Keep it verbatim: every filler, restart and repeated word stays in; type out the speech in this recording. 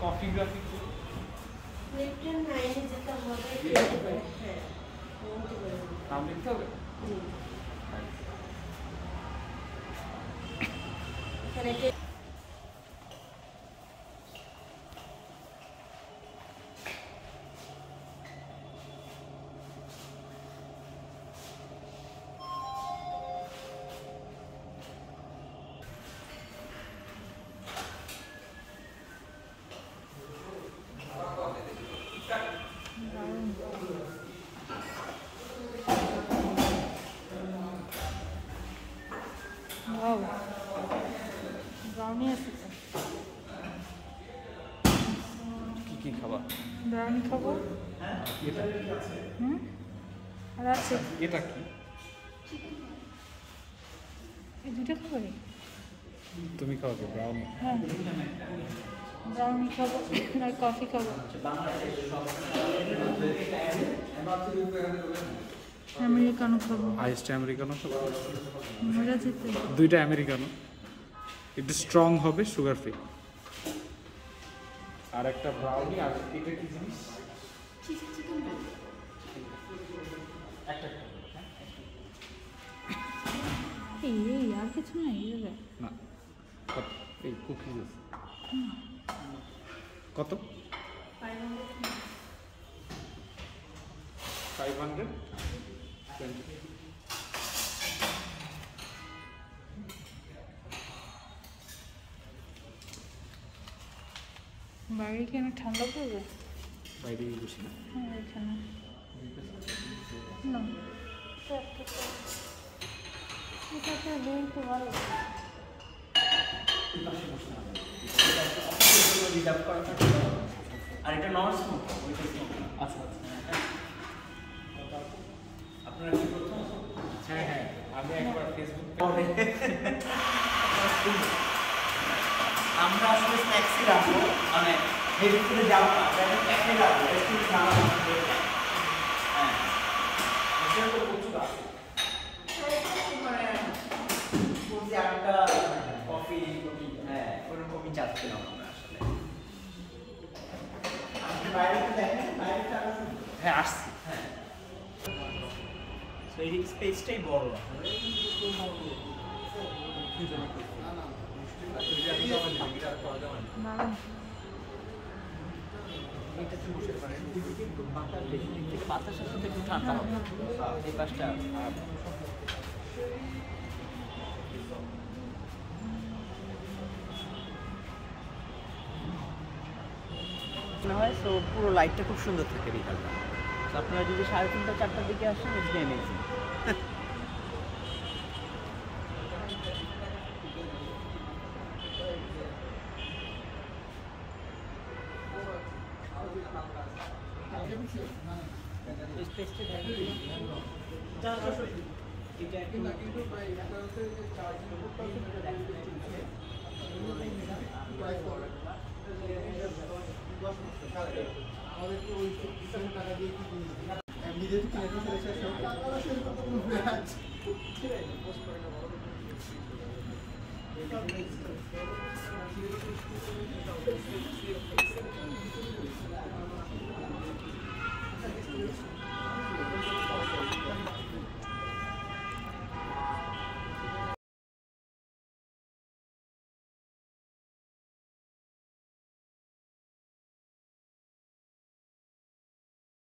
Coffee গ্রাফি Lipton নাইনে যেতে হবে। হ্যাঁ নাম লিখতে হবে। এখানে Wow, brownie আছে কি কি খাবা? ব্রাউনি খাবো। এটা হুম আর আছে এটা কি? এই দুটো খাবো। তুমি খাওয়াবে ব্রাউনি? হ্যাঁ ব্রাউনি খাবো আর কফি খাবো। আমেরিকানো খাবো। আইসটা আমেরিকানো খাবো। মজা যেতে দুইটা আমেরিকানো, একটু স্ট্রং হবে, সুগার ফ্রি। আর একটা ব্রাউনি। আর এটা কি জিনিস? একটা এই এই আর কিছু নাই এভাবে না, কত এই কুকিজ আছে কত? Five hundred twenty. বাইরে কি অনেক ঠান্ডা পড়বে? বাইরে বসি না। হ্যাঁ এখানে না এটা তো দেখতে ভালো। আর এটা নন স্মোক। আচ্ছা আচ্ছা। আপনারা কি প্রথম? হ্যাঁ হ্যাঁ, আমি একবার ফেসবুক আমরা আসলে স্ন্যাক্সই রাখবো, মানে হেভি করে যাবো না, এটা প্যাকে রাখবো, একটু খাওয়া হবে। হ্যাঁ এটা তো প্রচুর আছে। মানে কোজি আটটা কফি কফি হ্যাঁ ওরকমই চাচ্ছিলাম আমরা আসলে। আপনি বাইরে তো দেখেন, বাইরে তো আসুন। হ্যাঁ আসছি। হ্যাঁ তো এই স্পেসটাই বড় আসলে। এটাতে বসে পারেন, কিন্তু বাতাস বেশি দিক থেকে বাতাসের সাথে একটু ঠান্ডা হবে এই পাশটা। মনে হয় সো পুরো লাইটটা খুব সুন্দর থাকে বিকালটা। তো আপনারা যদি সাড়ে তিনটা চারটার দিকে আসেন ইটস বি অ্যামেজিং। আমাদেরকে